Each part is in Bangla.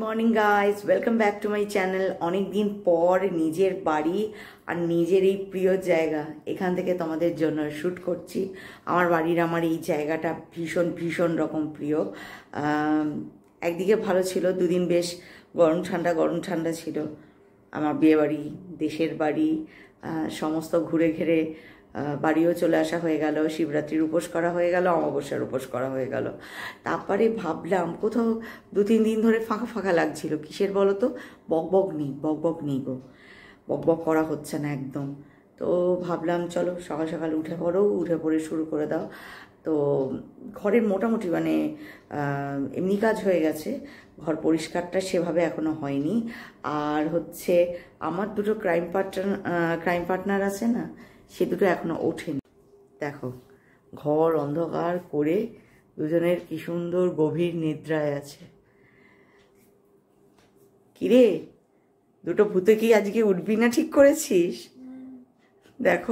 Morning guys, welcome back to my channel. অনেক দিন পর নিজের বাড়ি আর নিজের এই প্রিয় জায়গা এখান থেকে তোমাদের জন্য শ্যুট করছি। আমার বাড়ির আমার এই জায়গাটা ভীষণ ভীষণ রকম প্রিয়। একদিকে ভালো ছিল, দুদিন বেশ গরম ঠান্ডা ছিল। আমার বিয়ে বাড়ি, দেশের বাড়ি, সমস্ত ঘুরে ঘেরে বাড়িও চলে আসা হয়ে গেল, শিবরাত্রির উপোস করা হয়ে গেল, অমাবস্যার উপোস করা হয়ে গেল। তারপরে ভাবলাম কোথাও 2-3 দিন ধরে ফাঁকা ফাঁকা লাগছিল, কিসের বলো তো, বকবক নেই গো, বকবক করা হচ্ছে না একদম। তো ভাবলাম চলো সকাল সকাল উঠে পড়ে শুরু করে দাও। তো ঘরের মোটামুটি এমনি কাজ হয়ে গেছে, ঘর পরিষ্কারটা সেভাবে এখনো হয়নি। আর হচ্ছে আমার দুটো ক্রাইম পার্টনার আছে না, সে দুটো এখনো ওঠেনি। দেখো ঘর অন্ধকার করে দুজনের কি সুন্দর গভীর নিদ্রায় আছে। কিরে, দুটো ভূতে কি আজকে উঠবি না ঠিক করেছিস? দেখো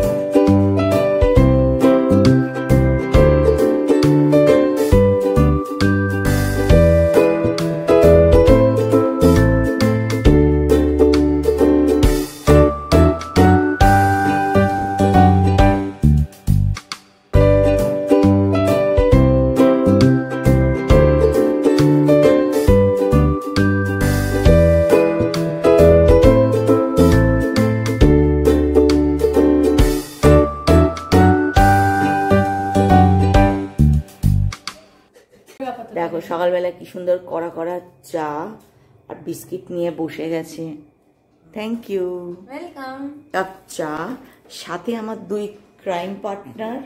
দেখো সকালবেলা কি সুন্দর কড়া কড়া চা আর বিস্কিট নিয়ে বসে গেছে। Thank you, welcome. কাপ চা, সাথে আমার 2 ক্রাইম পার্টনার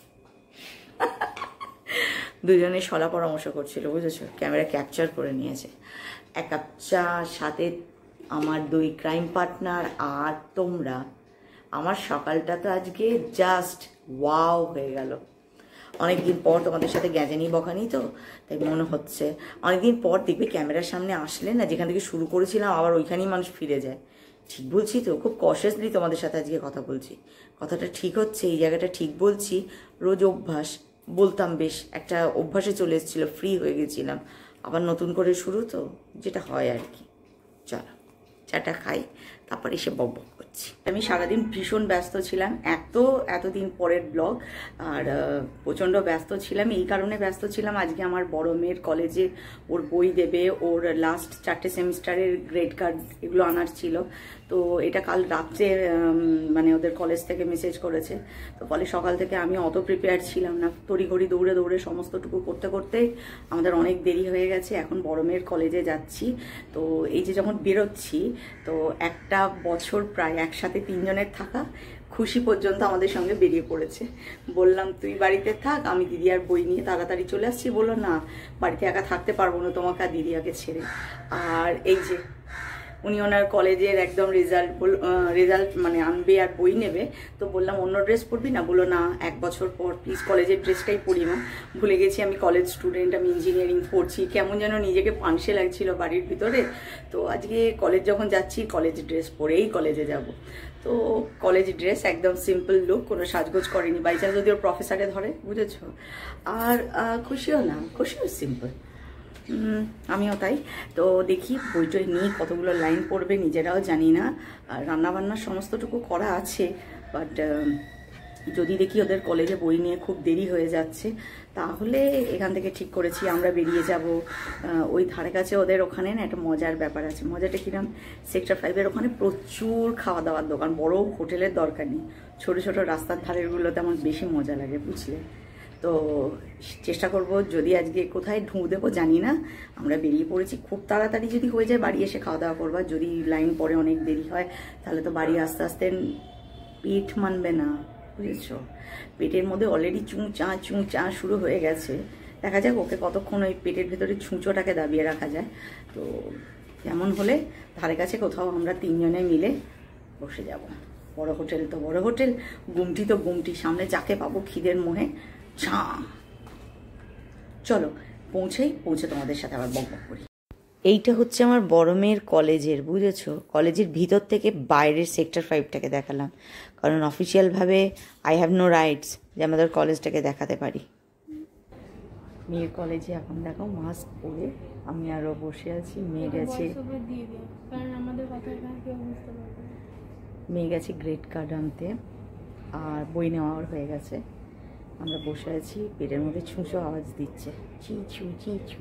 দুজনে সলা পরামর্শ করছিল, বুঝেছো, ক্যামেরা ক্যাপচার করে নিয়েছে। 1 কাপ চা, সাথে আমার 2 ক্রাইম পার্টনার আর তোমরা। আমার সকালটা তো আজকে জাস্ট ওয়াও হয়ে গেল। অনেকদিন পর তোমাদের সাথে গ্যাজানি বকানি, তো তাই মনে হচ্ছে অনেকদিন পর দেখবে ক্যামেরার সামনে আসলে না, যেখান থেকে শুরু করেছিলাম আবার ওইখানেই মানুষ ফিরে যায়। ঠিক বলছি তো? খুব কশাসলি তোমাদের সাথে আজকে কথা বলছি, কথাটা ঠিক হচ্ছে, এই জায়গাটা ঠিক বলছি। রোজ অভ্যাস বলতাম, বেশ একটা অভ্যাসে চলে এসেছিলো, ফ্রি হয়ে গেছিলাম, আবার নতুন করে শুরু তো, যেটা হয় আর কি। চলো চাটা খাই, তারপর এসে বক করছি। আমি সারাদিন ভীষণ ব্যস্ত ছিলাম, এতদিন পরের ব্লগ, আর প্রচণ্ড ব্যস্ত ছিলাম। এই কারণে ব্যস্ত ছিলাম, আজকে আমার বড় মেয়ের কলেজে ওর বই দেবে, ওর লাস্ট 4টে সেমিস্টারের গ্রেড কার্ড এগুলো আনার ছিল। তো এটা কাল রাত্রে ওদের কলেজ থেকে মেসেজ করেছে। তো ফলে সকাল থেকে আমি অত প্রিপেয়ার ছিলাম না, তড়িঘড়ি দৌড়ে সমস্তটুকু করতে করতে আমাদের অনেক দেরি হয়ে গেছে। এখন বড় মেয়ের কলেজে যাচ্ছি। তো এই যে যখন বেরোচ্ছি, তো একটা বছর প্রায় একসাথে 3 জনের থাকা খুশি পর্যন্ত আমাদের সঙ্গে বেরিয়ে পড়েছে। বললাম তুই বাড়িতে থাক, আমি দিদি আর বই নিয়ে তাড়াতাড়ি চলে আসছি। বললো না, বাড়িতে একা থাকতে পারবো না তোমাকে আর দিদিয়াকে ছেড়ে। আর এই যে উনি ওনার কলেজের একদম রেজাল্ট আনবে আর বই নেবে। তো বললাম অন্য ড্রেস পরবি না? বললো না, 1 বছর পর প্লিজ কলেজের ড্রেসটাই পরি না। ভুলে গেছি আমি কলেজ স্টুডেন্ট, আমি ইঞ্জিনিয়ারিং পড়ছি। কেমন যেন নিজেকে পানসে লাগছিল বাড়ির ভিতরে। তো আজকে কলেজ যখন যাচ্ছি, কলেজ ড্রেস পরেই কলেজে যাব। তো কলেজ ড্রেস একদম সিম্পল লুক, কোনো সাজগোজ করেনি, বাই চান্স যদি ওর প্রফেসরে ধরে, বুঝেছো। আর খুশিও সিম্পল, আমিও তাই। তো দেখি বইটই নিয়ে কতগুলো লাইন পড়বে নিজেরাও জানি না। আর রান্নাবান্নার সমস্তটুকু করা আছে, বাট যদি দেখি ওদের কলেজে বই নিয়ে খুব দেরি হয়ে যাচ্ছে, তাহলে এখান থেকে ঠিক করেছি আমরা বেরিয়ে যাব। ওই ধারে কাছে ওদের ওখানে না একটা মজার ব্যাপার আছে। মজাটা কিরম, সেক্টর 5-এর ওখানে প্রচুর খাওয়া দাওয়ার দোকান, বড় হোটেলের দরকার নেই, ছোটো ছোটো রাস্তার ধারেরগুলোতে আমার বেশি মজা লাগে, বুঝলে। তো চেষ্টা করব, যদি আজকে কোথায় ঢুঁ দেবো জানি না। আমরা বেরিয়ে পড়েছি, খুব তাড়াতাড়ি যদি হয়ে যায় বাড়ি এসে খাওয়া দাওয়া করবা। যদি লাইন পরে অনেক দেরি হয়, তাহলে তো বাড়ি আস্তে আস্তে পেট মানবে না, বুঝেছো। পেটের মধ্যে অলরেডি চুঁ চা শুরু হয়ে গেছে। দেখা যাক ওকে কতক্ষণ ওই পেটের ভেতরে ছুঁচোটাকে দাবিয়ে রাখা যায়। তো কেমন হলে ধারে কাছে কোথাও আমরা 3 জনে মিলে বসে যাব। বড় হোটেল তো বড় হোটেল, গুমটি তো গুমটি, সামনে যাকে পাবো খিদের মোহে চলো পৌঁছে তোমাদের সাথে আবার বকবক করি। এইটা হচ্ছে আমার বড় মেয়ের কলেজের, বুঝেছো, কলেজের ভিতর থেকে বাইরের সেক্টর 5টাকে দেখালাম, কারণ অফিসিয়ালভাবে আই হ্যাভ নো রাইটস যে আমাদের কলেজটাকে দেখাতে পারি। মেয়ের কলেজে এখন দেখো মাস্ক পরে আমি আরও বসে আছি। মেয়ে গেছে, মেয়ে গেছে গ্রেড কার্ড আনতে, আর বই নেওয়ার হয়ে গেছে। আমরা বসে আছি, পেটের মধ্যে ছুঁচো আওয়াজ দিচ্ছে, চিঁচু চিঁচু।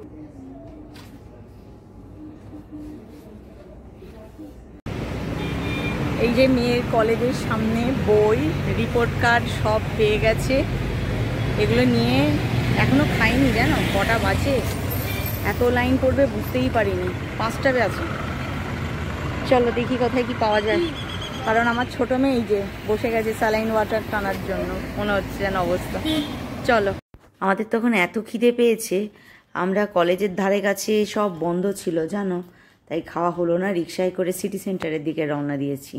এই যে মেয়ের কলেজের সামনে বই, রিপোর্ট কার্ড সব পেয়ে গেছে। এগুলো নিয়ে এখনো খাইনি, জানো কটা বাজে, এত লাইন পড়বে বুঝতেই পারিনি, 5টা বাজে। চলো দেখি কোথায় কি পাওয়া যায়, কারণ আমার ছোটো মেয়ে এই যে বসে গেছে স্যালাইন ওয়াটার টানার জন্য, মনে হচ্ছে যেন অবস্থা। চলো। আমাদের তখন এত খিদে পেয়েছে, আমরা কলেজের ধারে কাছে সব বন্ধ ছিল জানো, তাই খাওয়া হলো না। রিক্সায় করে সিটি সেন্টারের দিকে রওনা দিয়েছি।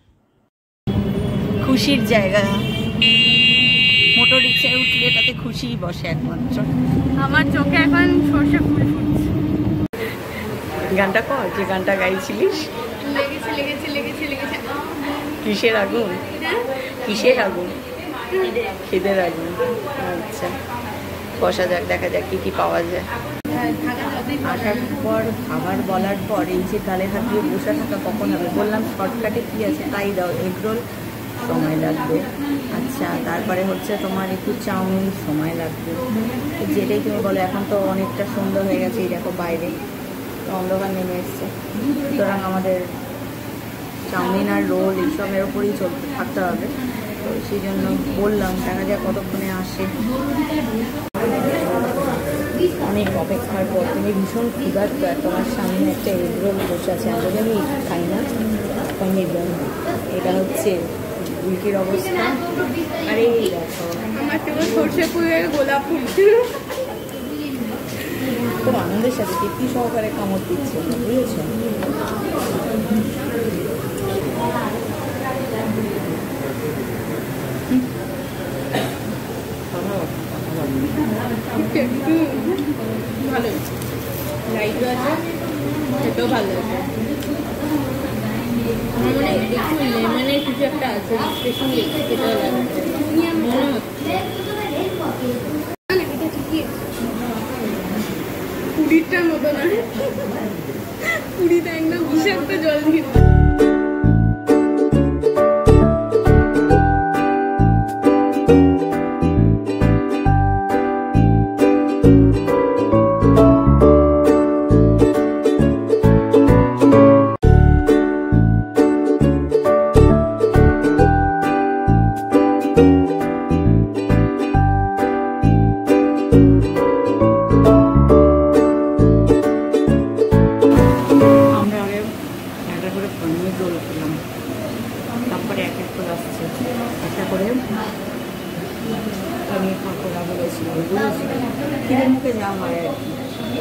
খুশির জায়গা, মোটর রিক্সায় উঠলে এটাতে খুশিই বসে একমাত্র। আমার চোখে এখন সর্ষে ফুল ফুটছে। গানটা কর, যে গানটা গাইছিলিস। লেগেছে লেগেছে লেগেছে লেগেছে। কিসের আগুন? কিসের আগুন? খিদের আগুন। আচ্ছা, বসা যাক, দেখা যাক কি কি পাওয়া যায়। আসার পর খাবার বলার পর এই যে গালে হাত দিয়ে বসে থাকা কখন হবে, বললাম শর্টকাটে কি আছে তাই দাও। এগরোল সময় লাগবে, আচ্ছা তারপরে হচ্ছে তোমার একটু চাউমিন সময় লাগবে, যেটাই তুমি বলো। এখন তো অনেকটা সন্ধ্যা হয়ে গেছে, এই দেখো বাইরে অন্ধকার নেমে এসছে, সুতরাং আমাদের চাউমিন আর রোল এইসবের ওপরেই চলতে থাকতে হবে। তো সেই জন্য বললাম, দেখা যাক কতক্ষণে আসে। অনেক অপেক্ষার পর তুমি ভীষণ ক্ষুধার্ত, তোমার সামনে একটা এগরোল বসে আছে। যদি আমি খাই না পনির বন্ধ, এটা হচ্ছে উল্কির অবস্থা। আরে দেখো আমার তো সর্ষে ফুলের গোলাপ ফুটছে, খুব আনন্দের সাথে তৃপ্তি সহকারে কামড় দিচ্ছে, বুঝেছো? ভালো লাইটও আছে, খেতেও ভালো আছে। আমার মনে হয় একটু লেমনের কিছু একটা আছে, স্পেশাল খেতেও লাগছে মনে হচ্ছে। পুরীটার মতো না, পুরীটা একদম বিষাক্ত জল দিয়ে। খিদের মুখে যাওয়া হয় আর কি।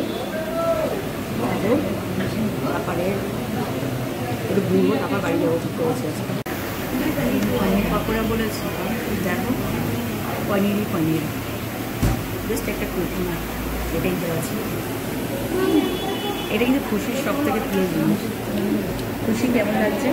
তারপরে একটু ঘুরবো, তারপর বাড়ি যাবো ঠিক করেছে। পনির পকোড়া বলেছি, দেখো পনিরই পনির, জাস্ট একটা কুকুর, এটাই দেওয়া আছে। এটা কিন্তু খুশির সব থেকে প্রিয় জিনিস। খুশি কেমন লাগছে?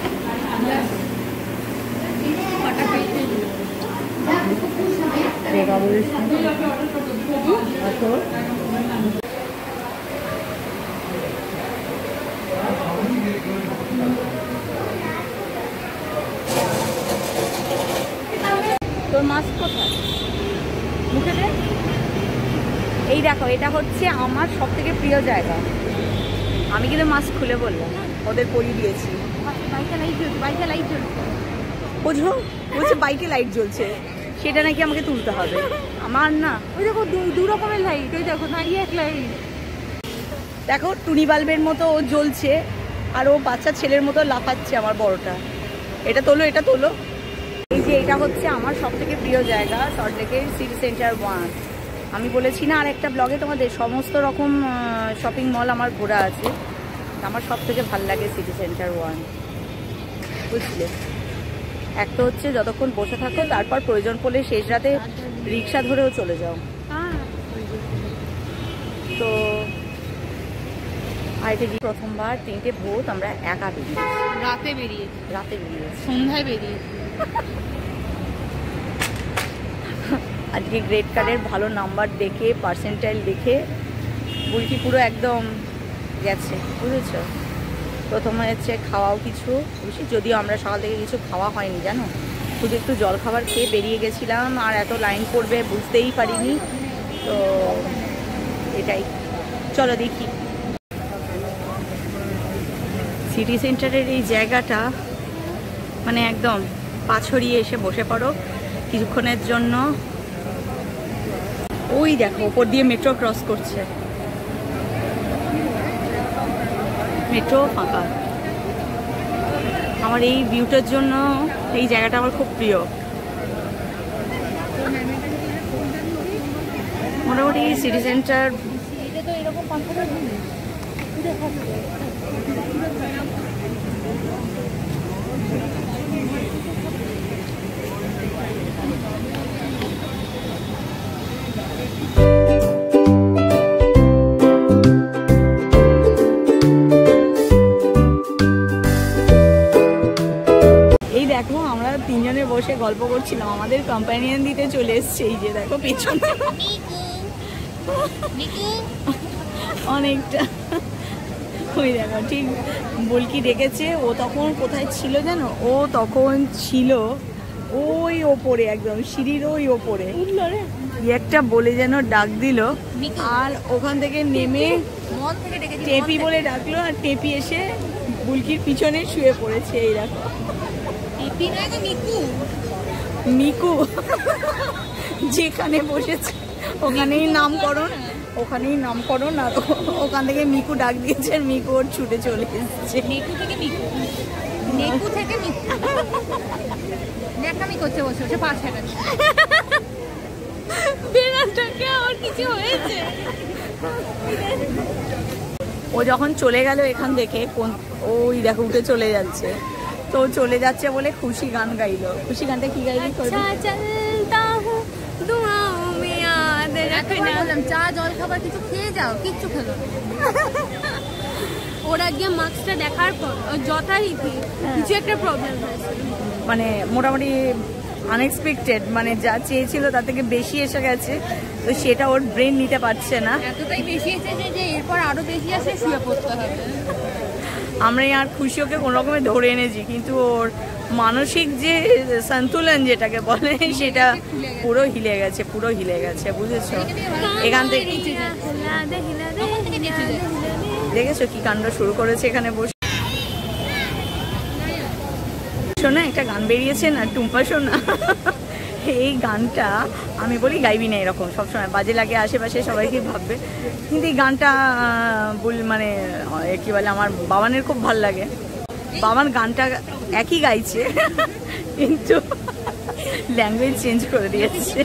তোর মাস্ক কোথায়? মুখে দে। এই দেখো, এটা হচ্ছে আমার সব থেকে প্রিয় জায়গা। আমি কিন্তু মাস্ক খুলে বললাম, ওদের পরিয়ে দিয়েছি। বাইকে লাইট জ্বলছে, বাইকে লাইট জ্বলছে, বুঝো বলছে বাইকে লাইট জ্বলছে, সেটা নাকি আমাকে তুলতে হবে। আমার না, ওই দেখো দু রকমের লাইট, ওই দেখো দাঁড়িয়ে এক লাইট, দেখো টুনি বাল্বের মতো ও জ্বলছে, আর ও বাচ্চা ছেলের মতো লাফাচ্ছে আমার বড়টা। এটা তোলো, এটা তোলো। এই যে এটা হচ্ছে আমার সব থেকে প্রিয় জায়গা, সল্টলেকের সিটি সেন্টার 1। আমি বলেছি না আর একটা ব্লগে তোমাদের, সমস্ত রকম শপিং মল আমার ঘোরা আছে, আমার সব থেকে ভালো লাগে সিটি সেন্টার 1, বুঝলে? একটা হচ্ছে যতক্ষণ বসে থাকো, তারপর প্রয়োজন পড়লে শেষ রাতে রিক্সা ধরেও চলে যাও। তো আর এটা প্রথমবার 3টে ভোট আমরা একা বেরিয়েছি, রাতে বেরিয়েছি, সন্ধ্যায় বেরিয়েছি। আজকে গ্রেড কার্ডের ভালো নাম্বার দেখে, পার্সেন্টাইল দেখে বুলকি পুরো একদম গেছে, বুঝেছো। প্রথমে হচ্ছে খাওয়াও কিছু বুঝি, যদিও আমরা সকাল থেকে কিছু খাওয়া হয়নি জানো, শুধু একটু জল খাবার খেয়ে বেরিয়ে গেছিলাম, আর এত লাইন পড়বে বুঝতেই পারিনি। তো এটাই, চলো দেখি। সিটি সেন্টারের এই জায়গাটা মানে একদম পা ছড়িয়ে এসে বসে পড়ো কিছুক্ষণের জন্য। ওই দেখো ওপর দিয়ে মেট্রো ক্রস করছে, মেট্রো ফাঁকা। আমার এই ভিউটার জন্য এই জায়গাটা আমার খুব প্রিয়। মোটামুটি সিটি সেন্টার দেখো আমরা তিনজনে বসে গল্প করছিলাম, আমাদের কম্প্যানিয়ন দিতে চলে এসছে। এই যে দেখো পেছনে অনেকটা, ওই দেখো ঠিক বুলকি ডেকেছে। ও তখন কোথায় ছিল জানো, ও তখন ছিল ওই ওপরে একদম সিঁড়ির ওই ওপরে, একটা বলে যেন ডাক দিল, আর ওখান থেকে নেমে টেপি বলে ডাকলো, আর টেপি এসে বুলকির পিছনে শুয়ে পড়েছে। এই দেখো মিকু যেখানে বসেছে ওখানেই নামকরণ, ওখানেই নামকরণ, আর ওখান থেকে মিকু ডাক দিয়েছে, আর মিকু ওর ছুটে চলে এসেছে। মিকু থেকে মিকু, মিকু থেকে মিকু দেখামি করছে, বসে বসে পা ছাড়াচ্ছে। বিড়ালটাকে আর কিছু হয়েছে? ও যখন চলে গেল এখান থেকে, কোন ওই দেখো উঠে চলে যাচ্ছে, তো চলে যাচ্ছে বলে খুশি গান গাইলো। খুশি গানটা কি গাইলি? চা জল খাবার কিছু খেয়ে যাও, কিচ্ছু খেলো না। ওরা গিয়ে মাস্কটা দেখার পর যথারীতি কিছু একটা প্রবলেম হয়েছে, মানে মোটামুটি আনএক্সপেক্টেড, মানে যা চেয়েছিল তার থেকে বেশি এসে গেছে, তো সেটা ওর ব্রেন নিতে পারছে না। এতটাই বেশি এসেছে যে এরপর আরো বেশি আসে শুয়ে পড়তে হবে। আমরা আর খুশি ওকে কোনো রকমে ধরে এনেছি, কিন্তু ওর মানসিক যে সন্তুলন যেটাকে বলে সেটা পুরো হিলে গেছে, পুরো হিলে গেছে, বুঝেছো। এখান থেকে দেখেছো কি কাণ্ড শুরু করেছে এখানে বসে। শোনা একটা গান বেরিয়েছে না, টুম্পা সোনা, এই গানটা আমি বলি গাইবি না এরকম সবসময় বাজে লাগে, আশেপাশে সবাইকে ভাববে, কিন্তু এই গানটা মানে কি বলে আমার বাবানের খুব ভাল লাগে। বাবান গানটা একই গাইছে কিন্তু ল্যাঙ্গুয়েজ চেঞ্জ করে দিয়েছে,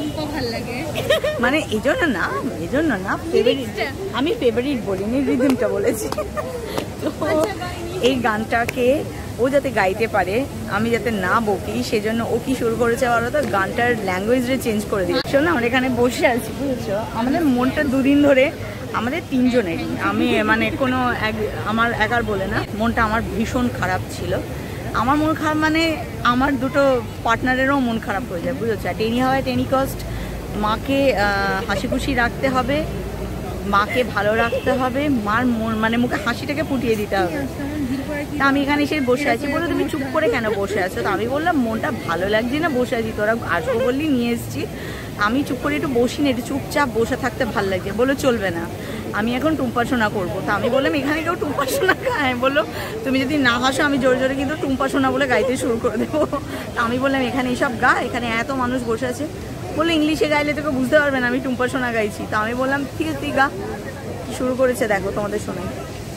মানে এই জন্য না ফেভারিট, আমি ফেভারিট বলিনি, রিদমটা বলেছি। তো এই গানটাকে ও যাতে গাইতে পারে, আমি যাতে না বকি, সেজন্য ও কি শুরু করেছে বলো তো, গানটার ল্যাঙ্গুয়েজটা চেঞ্জ করে দিয়েছে। শোনো আমরা এখানে বসে আছি, বুঝেছো, আমাদের মনটা দুদিন ধরে, আমাদের তিনজনেরই, আমি মানে কোনো আমার একার বলে না, মনটা আমার ভীষণ খারাপ ছিল। আমার মন খারাপ মানে আমার দুটো পার্টনারেরও মন খারাপ হয়ে যায়, বুঝেছো। টেনি হাওয়ায় টেনি কস্ট, মাকে হাসি খুশি রাখতে হবে, মাকে ভালো রাখতে হবে, মার মন মানে মুখে হাসিটাকে ফুটিয়ে দিতে হবে। তা আমি এখানে এসে বসে আছি, বলে তুমি চুপ করে কেন বসে আছো? তো আমি বললাম মনটা ভালো লাগছে না, বসে আছি, তোরা আসবো বললি নিয়ে এসেছি, আমি চুপ করে একটু বসি না, একটু চুপচাপ বসে থাকতে ভালো লাগছে। বলো চলবে না, আমি এখন টুম্পা সোনা করবো। তা আমি বললাম এখানে কেউ টুম্পা সোনা গায়? বললো তুমি যদি না হাসো আমি জোরে জোরে কিন্তু টুম্পা সোনা বলে গাইতে শুরু করে দেবো। তা আমি বললাম এখানে এইসব গা, এখানে এত মানুষ বসে আছে। বললো ইংলিশে গাইলে তোকে বুঝতে পারবে না আমি টুম্পা সোনা গাইছি। তা আমি বললাম ঠিক আছে তুই গা। শুরু করেছে দেখো তোমাদের শোনাই।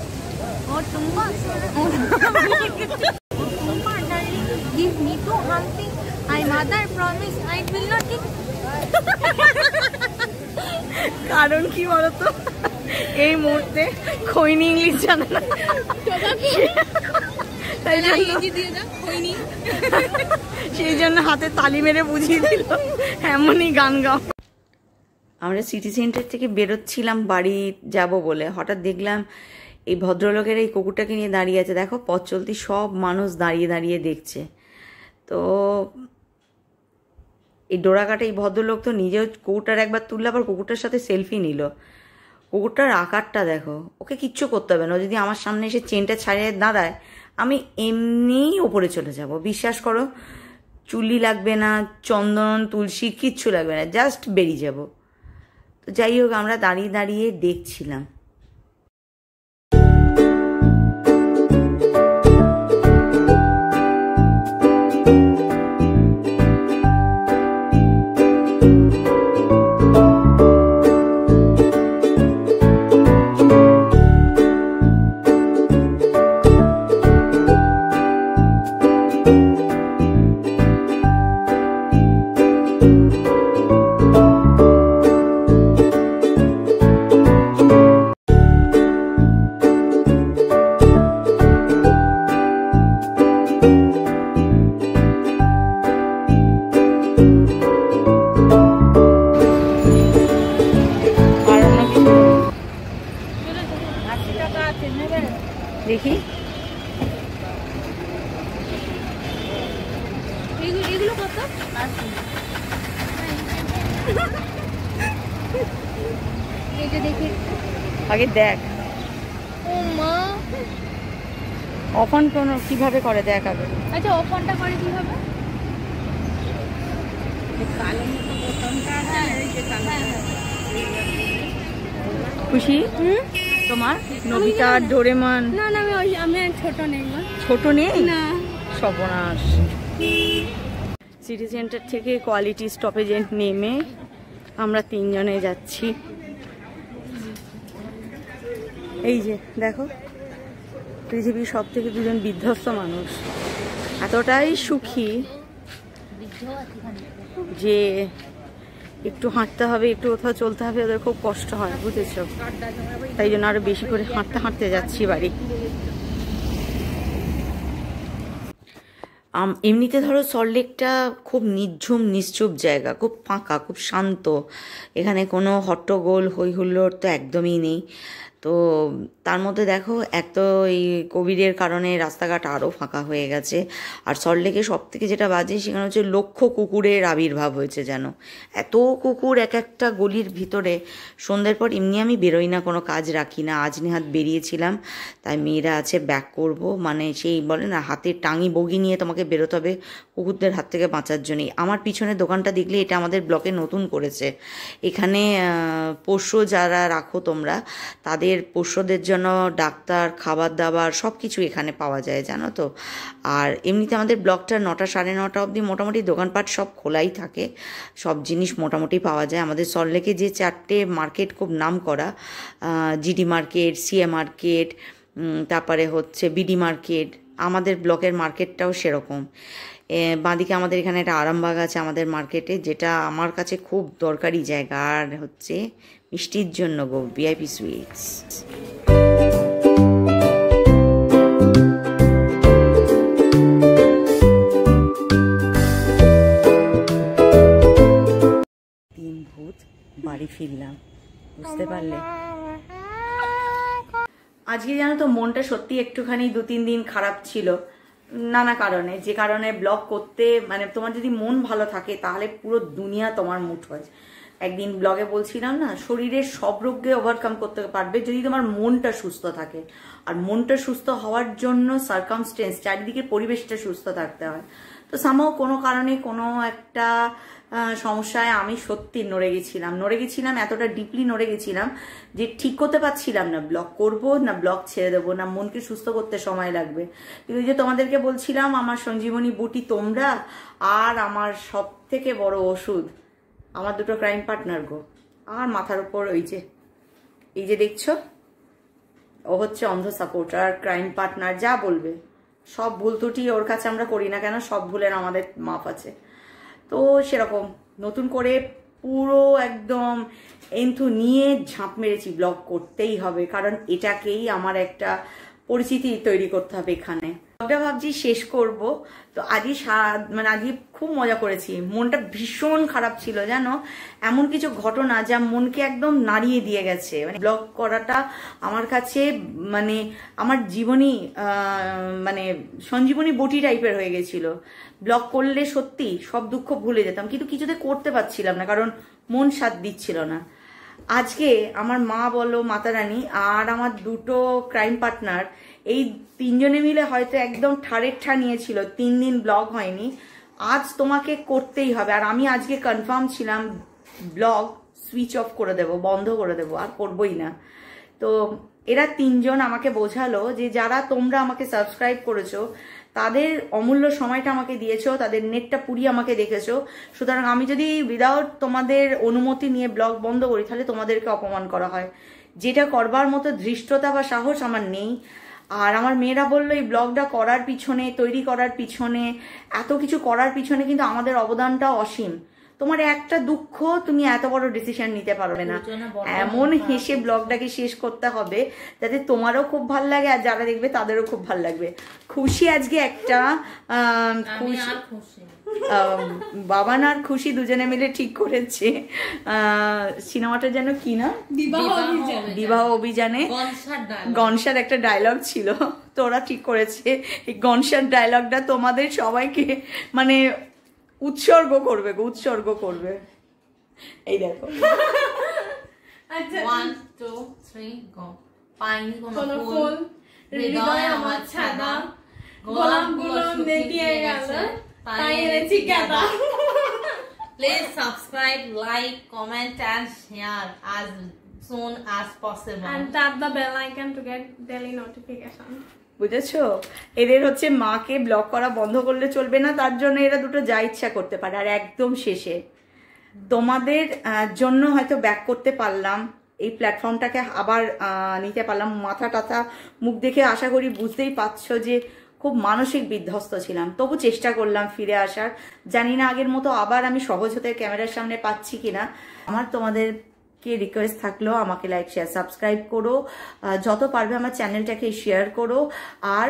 কারণ কি বলতো, এই মুহূর্তে খৈনি ইংলিশ জানে না, তাই সেই জন্য হাতে তালি মেরে বুঝিয়ে দিল এমনই গান গাও। আমরা সিটি সেন্টার থেকে বেরোচ্ছিলাম বাড়ি যাব বলে, হঠাৎ দেখলাম এই ভদ্রলোকের এই কুকুরটাকে নিয়ে দাঁড়িয়ে আছে। দেখো পথ চলতি সব মানুষ দাঁড়িয়ে দাঁড়িয়ে দেখছে। তো এই ডোরাকাটা এই ভদ্রলোক তো নিজেও কুকুরটার একবার তুললো, আবার কুকুরটার সাথে সেলফি নিল। কুকুরটার আকারটা দেখো, ওকে কিচ্ছু করতে হবে না। ও যদি আমার সামনে এসে চেনটা ছাড়িয়ে দাঁড়ায়, আমি এমনিই ওপরে চলে যাব, বিশ্বাস করো। চুল্লি লাগবে না, চন্দন তুলসী কিচ্ছু লাগবে না, জাস্ট বেরিয়ে যাব। তো যাই হোক, আমরা দাঁড়িয়ে দাঁড়িয়ে দেখছিলাম। দেখি এগুলো কত? এই যে দেখি, আগে দেখ। ও মা, অফন কোন কিভাবে করে দেখ আগে। আচ্ছা ওপেনটা করে কিভাবে? কালো মতো বোতামটা আছে না, এই যে কালো। খুশি তোমার নবিতা ডোরেমন? না না, আমি ছোট নেই মা। ছোট নেই না, সর্বনাশ। সিটি সেন্টার থেকে কোয়ালিটি স্টপেজে নেমে আমরা 3 জনে যাচ্ছি। এই যে দেখো, পৃথিবীর সব থেকে 2জন বিধ্বস্ত মানুষ এতটাই সুখী যে একটু হাঁটতে হবে, একটু কোথাও চলতে হবে, ওদের খুব কষ্ট হয়, বুঝেছো? তাই জন্য আরো বেশি করে হাঁটতে হাঁটতে যাচ্ছি বাড়ি। এমনিতে ধরো সল্টলেকটা খুব নিঝুম নিশ্চুপ জায়গা, খুব ফাঁকা, খুব শান্ত। এখানে কোনো হট্টগোল হই হুল্লোড় তো একদমই নেই। তো তার মধ্যে দেখো, এক তো এই কোভিডের কারণে রাস্তাঘাট আরও ফাঁকা হয়ে গেছে। আর সল্টলেকে সব থেকে যেটা বাজে, সেখানে হচ্ছে লক্ষ কুকুরের আবির্ভাব হয়েছে যেন। এত কুকুর এক একটা গলির ভিতরে। সন্ধ্যের পর এমনি আমি বেরোই না, কোনো কাজ রাখি না। আজ নেহাত বেরিয়েছিলাম, তাই মেয়েরা আছে ব্যাক করব, মানে সেই বলে না হাতে টাঙি বগি নিয়ে তোমাকে বেরোতে হবে কুকুরদের হাত থেকে বাঁচার জন্যই। আমার পিছনে দোকানটা দেখলে, এটা আমাদের ব্লকে নতুন করেছে। এখানে পোষ্য যারা রাখো তোমরা, তাদের পোষ্যদের জন্য ডাক্তার, খাবার দাবার সব কিছু এখানে পাওয়া যায়, জানো তো। আর এমনিতে আমাদের ব্লকটা 9টা সাড়ে 9টা অবধি মোটামুটি দোকানপাট সব খোলাই থাকে, সব জিনিস মোটামুটি পাওয়া যায়। আমাদের সল্টলেকে যে 4টে মার্কেট খুব নাম করা, জিডি মার্কেট, সিএ মার্কেট, তারপরে হচ্ছে বিডি মার্কেট, আমাদের ব্লকের মার্কেটটাও সেরকম। বাঁদিকে আমাদের এখানে একটা আরামবাগ আছে আমাদের মার্কেটে, যেটা আমার কাছে খুব দরকারি জায়গা। আর হচ্ছে মিষ্টির জন্য গো, ভিআইপি সুইটস। তিন ভূত বাড়ি ফিরলাম, বুঝতে পারলে? আজকে জানো তো, মনটা সত্যি একটুখানি 2-3 দিন খারাপ ছিল নানা কারণে। যে কারণে ব্লগ করতে, মানে তোমার যদি মন ভালো থাকে তাহলে পুরো দুনিয়া তোমার মুঠোয়। একদিন ব্লগে বলছিলাম না, শরীরের সব রোগকে ওভারকাম করতে পারবে যদি তোমার মনটা সুস্থ থাকে। আর মনটা সুস্থ হওয়ার জন্য সার্কামস্টেন্স, চারিদিকে পরিবেশটা সুস্থ থাকতে হয়। তো সামাও কোনো কারণে কোনো একটা সমস্যায় আমি সত্যি নড়ে গেছিলাম, এতটা ডিপলি নড়ে গেছিলাম যে ঠিক করতে পারছিলাম না ব্লগ করব না ব্লগ ছেড়ে দেবো, না মনকে সুস্থ করতে সময় লাগবে। কিন্তু যে তোমাদেরকে বলছিলাম, আমার সঞ্জীবনী বুটি তোমরা, আর আমার সব থেকে বড় ওষুধ আমার 2টো ক্রাইম পার্টনার গো। আর মাথার উপর এই যে দেখছো, ও হচ্ছে অন্ধ সাপোর্টার, ক্রাইম পার্টনার, যা বলবে। সব ভুল ত্রুটি ওর কাছে আমরা করি না কেন, সব ভুলের আমাদের মাপ আছে। তো সেরকম নতুন করে পুরো একদম এন্থু নিয়ে ঝাঁপ মেরেছি, ব্লগ করতেই হবে, কারণ এটাকেই আমার একটা পরিচিতি তৈরি করতে হবে এখানে। ব্লগটা ভাবছি শেষ করব। তো আজকে আজকে খুব মজা করেছি, মনটা ভীষণ খারাপ ছিল জানো। এমন কিছু ঘটনা যা মনকে একদম নাড়িয়ে দিয়ে গেছে। মানে ব্লগ করাটা আমার কাছে মানে আমার জীবনী, মানে সঞ্জীবনী বটি টাইপের হয়ে গেছিল। ব্লগ করলে সত্যি সব দুঃখ ভুলে যেতাম, কিন্তু কিছুতে করতে পারছিলাম না, কারণ মন সাথ দিচ্ছিল না। আজকে আমার মা বলো, মাতা রানী আর আমার দুটো ক্রাইম পার্টনার, এই তিনজনে মিলে হয়তো একদম ঠাড়ের ঠা নিয়েছিল, 3 দিন ব্লগ হয়নি। আজ তোমাকে করতেই হবে। আর আমি আজকে কনফার্ম ছিলাম ব্লগ সুইচ অফ করে দেব, বন্ধ করে দেব, আর করবই না। তো এরা তিনজন আমাকে বোঝালো যে যারা তোমরা আমাকে সাবস্ক্রাইব করেছো, তাদের অমূল্য সময়টা আমাকে দিয়েছো, তাদের নেটটা পুরিয়ে আমাকে দেখেছো, সুতরাং আমি যদি উইদাউট তোমাদের অনুমতি নিয়ে ব্লগ বন্ধ করি তাহলে তোমাদেরকে অপমান করা হয়, যেটা করবার মতো ধৃষ্টতা বা সাহস আমার নেই। আর আমার মেয়েরা বললো এই ব্লগটা করার পিছনে, তৈরি করার পিছনে, এত কিছু করার পিছনে কিন্তু আমাদের অবদানটাও অসীম। তোমার একটা দুঃখ, তুমি এত বড় ডিসিশন নিতে পারবে না। এমন হেসে ব্লগটাকে শেষ করতে হবে যাতে তোমারও খুব ভাল লাগে আর যারা দেখবে তাদেরও খুব ভাল লাগবে। খুশি আজকে একটা বাবান আর খুশি দুজনে মিলে ঠিক করেছে সিনেমাটা যেন কি না, বিবাহ অভিযানে গনসার একটা ডায়লগ ছিল, তো ওরা ঠিক করেছে এই গনসার ডায়লগটা তোমাদের সবাইকে মানে উৎসর্গ করবে, উৎসর্গ করবে। এই দেখো, 1 2 3 গো। পাইনি কোনো ফুল, হৃদয় আমার ছাদা, গোলাপগুলো নেতিয়ে গেছে, তাই এনেছি গাদা। Please subscribe, like, comment and share as soon as possible. And tap the bell icon to get daily notification. বুঝেছো? এদের হচ্ছে মাকে ব্লক করা বন্ধ করলে চলবে না, তার জন্য এরা দুটো যা ইচ্ছা করতে পারে। আর একদম শেষে তোমাদের জন্য হয়তো ব্যাক করতে পারলাম, এই প্ল্যাটফর্মটাকে আবার নিতে পারলাম। মাথা টাথা মুখ দেখে আশা করি বুঝতেই পারছো যে খুব মানসিক বিধ্বস্ত ছিলাম, তবু চেষ্টা করলাম ফিরে আসার। জানি না আগের মতো আবার আমি সহজ হতে ক্যামেরার সামনে পাচ্ছি কিনা। আমার তোমাদেরকে রিকোয়েস্ট থাকলো আমাকে লাইক শেয়ার সাবস্ক্রাইব করো, যত পারবে আমার চ্যানেলটাকে শেয়ার করো। আর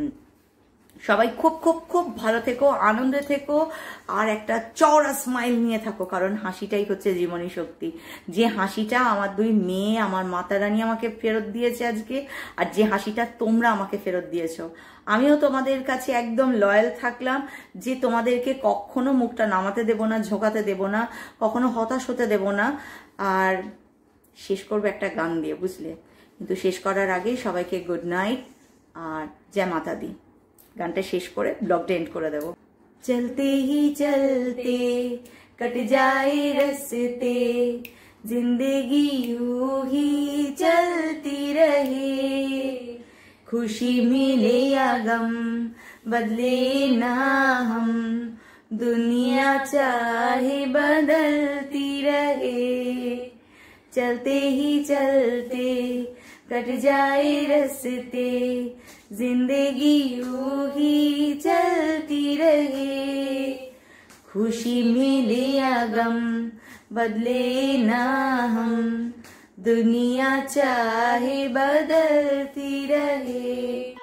সবাই খুব খুব খুব ভালো থেকো, আনন্দে থেকো, আর একটা চওড়া স্মাইল নিয়ে থাকো, কারণ হাসিটাই হচ্ছে জীবনী শক্তি। যে হাসিটা আমার দুই মেয়ে, আমার মাতা রানী আমাকে ফেরত দিয়েছে আজকে, আর যে হাসিটা তোমরা আমাকে ফেরত দিয়েছো, আমিও তোমাদের কাছে একদম লয়াল থাকলাম যে তোমাদেরকে কখনো মুখটা নামাতে দেব না, ঝোঁকাতে দেব না, কখনো হতাশ হতে দেব না। আর শেষ করবো একটা গান দিয়ে, বুঝলে? কিন্তু শেষ করার আগে সবাইকে গুড নাইট আর জয় মাতা দি। গানটা শেষ করে ব্লগটা এন্ড করে দেবো। চলতে হি চলতে কট যায় রাস্তে, जिंदगी यूं ही चलती रहे, खुशी मिले या गम बदले ना हम, दुनिया चाहे बदलती रहे। चलते ही चलते कट जाए रास्ते, जिंदगी यूं ही चलती रहे, खुशी मिले या गम बदले ना हम, दुनिया चाहे बदलती रहे।